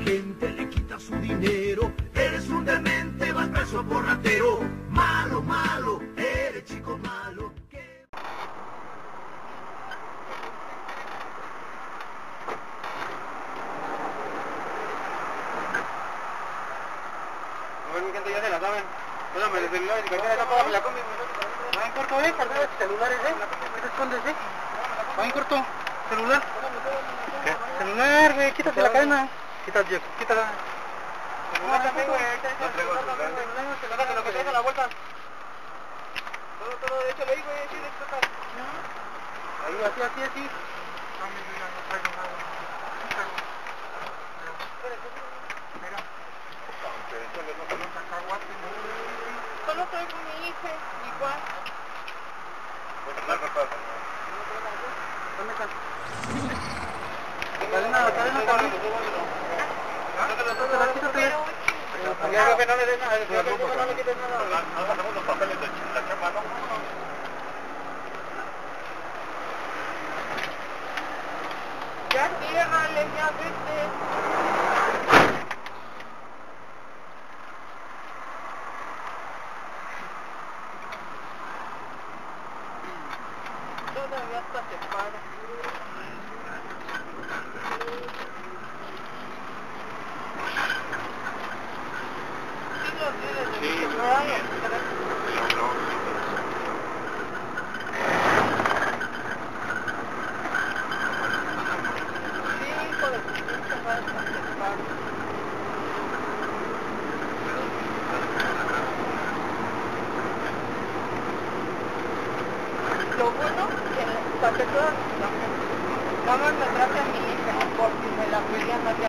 gente le quita su dinero. Eres un demente, vas preso por ratero. Malo, malo, eres chico malo. A ver, mi gente ya se la saben. Póngame el celular y cartera, apágame la combi. Va en corto, cartera, celulares, ¿qué te escondes, Va en corto, celular. ¿Qué? Celular, güey, quítate la cadena. Quítala. Celular también, güey, ahí está. No traigo celular. Sácate lo que traes a la vuelta. Todo, échale ahí, güey, así le toca. Ahí, así. No, mi vida, no traigo nada. Mira. Solo traigo mi hija, igual. ¿Dónde están? Cadena también. Quítate. Ya, jefe, no le des nada. No le quites nada. No pasamos los papeles de la chamba, ¿no? Ya ciérrale, ya vete. Todavía hasta se para. Sí lo tienes, hijo de tu pinche madre, hasta se para. Lo bueno que saqué todas mis cosas. Nada más me traje a mi hija, porque me la pedían.